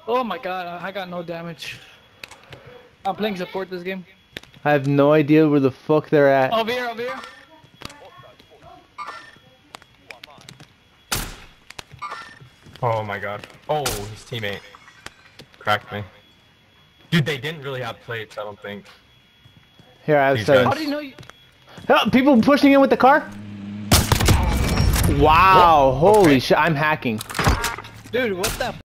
Oh my god, I got no damage. I'm playing support this game. I have no idea where the fuck they're at. Over here, over here. Oh my god. Oh, his teammate cracked me. Dude, they didn't really have plates, I don't think. Here, I have These seven. How do you know you... Oh, people pushing in with the car? Wow, Whoa, holy okay. shit, I'm hacking. Dude, what the